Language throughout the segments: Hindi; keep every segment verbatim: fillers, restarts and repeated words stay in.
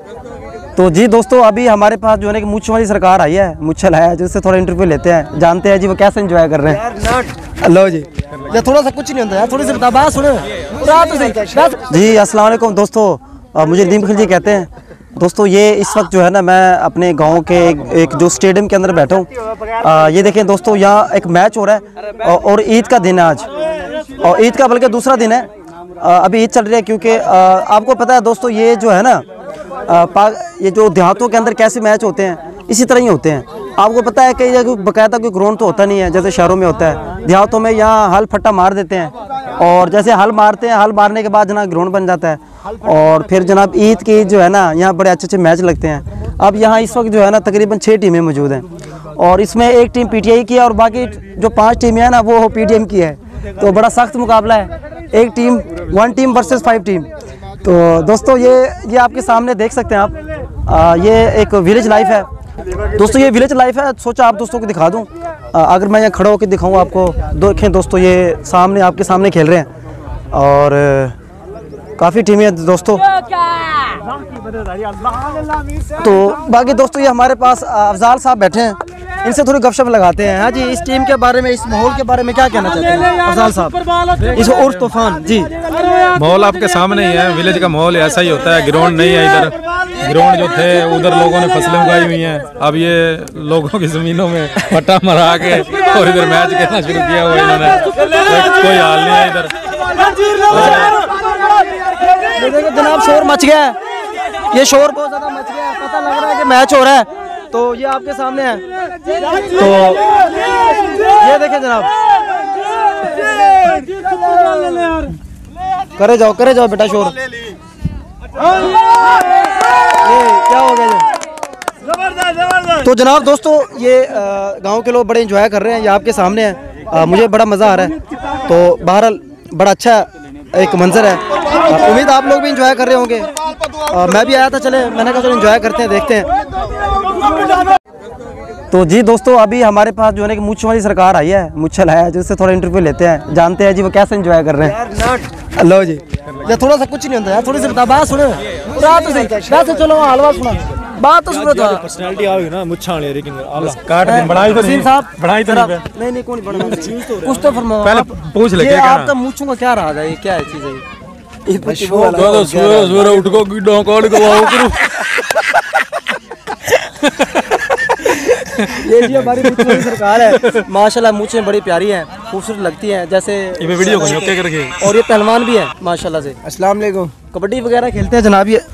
तो जी दोस्तों, अभी हमारे पास जो है ना कि मुच्छ वाली सरकार आई है, मुच्छल है, जिससे थोड़ा इंटरव्यू लेते हैं, जानते हैं जी वो कैसे एंजॉय कर रहे हैं। लो जी, या थोड़ा सा कुछ नहीं होता यार, थोड़ी सी बता बात सुनो जी। अस्सलाम वालेकुम दोस्तों, मुझे नदीम खिलजी कहते हैं। दोस्तों ये इस वक्त जो है ना मैं अपने गांव के एक, एक जो स्टेडियम के अंदर बैठा हूँ। ये देखें दोस्तों, यहाँ एक मैच हो रहा है और ईद का दिन है आज, और ईद का बल्कि दूसरा दिन है। अभी ईद चल रही है क्योंकि आपको पता है दोस्तों, ये जो है ना ये जो देहातों के अंदर कैसे मैच होते हैं इसी तरह ही होते हैं। आपको पता है कि बाकायदा कोई ग्राउंड तो होता नहीं है जैसे शहरों में होता है। देहातों में यहाँ हल फट्टा मार देते हैं और जैसे हल मारते हैं, हल मारने के बाद जनाब ग्राउंड बन जाता है और फिर जनाब ईद की जो है ना यहाँ बड़े अच्छे अच्छे मैच लगते हैं। अब यहाँ इस वक्त जो है ना तकरीबन छः टीमें मौजूद हैं और इसमें एक टीम पीटीआई की है और बाकी जो पाँच टीमें हैं ना वो पीडीएम की है। तो बड़ा सख्त मुकाबला है, एक team one team versus five team. तो दोस्तों ये ये आपके सामने देख सकते हैं आप, आ, ये एक विलेज लाइफ है दोस्तों, ये विलेज लाइफ है। सोचा आप दोस्तों को दिखा दूं, आ, अगर मैं यहाँ खड़ा होकर दिखाऊं आपको। देखें दोस्तों, ये सामने आपके सामने खेल रहे हैं और काफ़ी टीमें हैं दोस्तों। तो बाकी दोस्तों ये हमारे पास अफजाल साहब बैठे हैं, इनसे थोड़ी गपशप लगाते हैं। हाँ जी, इस टीम के बारे में, इस माहौल के बारे में क्या कहना चाहते हैं अफजाल साहब? इस उर्स तूफान जी, माहौल आपके सामने ही है। विलेज का माहौल ऐसा ही होता है। ग्राउंड नहीं है इधर, ग्राउंड जो थे उधर लोगों ने फसलें उगाई हुई हैं। अब ये लोगों की जमीनों में पट्टा मरा के और इधर मैच खेलना शुरू किया हुआ इन्होंने। कोई हाल नहीं है इधर। देखो जनाब, शोर मच गया है, ये शोर बहुत ज्यादा मच गया है, पता लग रहा है कि मैच हो रहा है। तो ये आपके सामने है, तो ये देखें जनाब, करे जाओ करे जाओ बेटा शोर। ये क्या हो गया ये? तो जनाब दोस्तों ये गांव के लोग बड़े एंजॉय कर रहे हैं, ये आपके सामने है। आ, मुझे बड़ा मज़ा आ रहा है। तो बहरहाल बड़ा अच्छा एक मंजर है, उम्मीद आप लोग भी एंजॉय कर रहे होंगे। आ, मैं भी आया था, चले मैंने कहा चलो एंजॉय करते हैं, देखते हैं। तो जी दोस्तों, अभी हमारे पास जो है ना कि मुच्छ वाली सरकार आई है, मुच्छल है, जिससे थोड़ा इंटरव्यू लेते हैं, जानते हैं जी वो कैसे एंजॉय कर रहे हैं। लो जी, या थोड़ा सा कुछ नहीं होता यार, थोड़ी सी बता बात सुनो। तो सही चलो हलवा सुना बात तो सुनो। पर्सनालिटी आ गई ना मुच्छा वाली, लेकिन काट दिन बढ़ाई तो नहीं साहब, बढ़ाई तो नहीं। नहीं नहीं कौन बढ़ाना, कुछ तो फरमाओ पहले पूछ ले क्या आपका मुच्छों का क्या रहा है, ये क्या है चीज है ये? तो सुबह सुबह उठ को गिड्डों कॉल करवाओ करो। ये जी हमारी मुच्छ वाली सरकार है, माशाल्लाह मुच्छें बड़ी प्यारी हैं, खूबसूरत लगती हैं जैसे ये वीडियो को ओके करके। और ये पहलवान भी है माशाल्लाह से। अस्सलाम वालेकुम। कबड्डी वगैरह खेलते हैं जनाब ये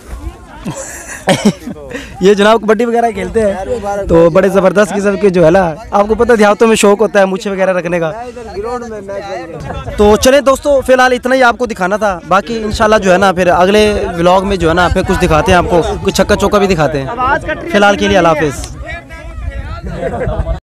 ये जनाब कबड्डी वगैरह खेलते हैं, तो बड़े ज़बरदस्त किस्म के जो है ना, आपको पता है देहातों में शौक होता है मुच्छे वगैरह रखने का। तो चले दोस्तों, फिलहाल इतना ही आपको दिखाना था, बाकी इंशाल्लाह जो है ना फिर अगले व्लॉग में जो है ना फिर कुछ दिखाते हैं आपको, कुछ छक्का चौका भी दिखाते हैं। फिलहाल के लिए अल्लाह हाफिज़।